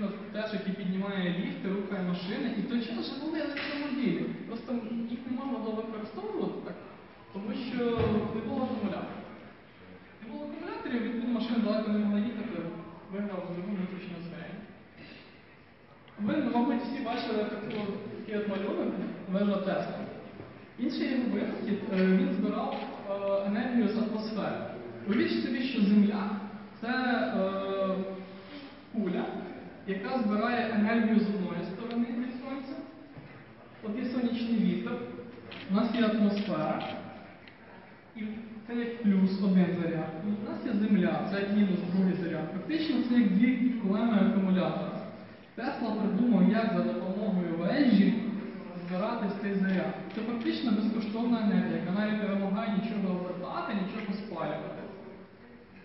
відповідно, теж, який піднімає ліфти, рухає машини. І в той час вже були електромобілі. Просто їх не можна було використовувати так, тому що не було акумуляторів. Не було акумуляторів, відповідно, машини далеко не могли їхати, виграв другу внутрішню сфері. Ви, мабуть, всі бачили такий от малюнок, вежа Тесла. Інший його винахід, він збирав енергію з атмосфери. Уявіть собі, що Земля – це куля, яка збирає енергію з одної сторони від Сонця. От є сонячний вітер, у нас є атмосфера, і це як плюс один заряд. І у нас є Земля, це як мінус другий заряд. Фактично це як дві колеми акумулятора. Тесла придумав, як за допомогою вежі збирати цей заряд. Це фактично безкоштовна енергія, яка навіть не вимагає нічого обертати, нічого спалювати.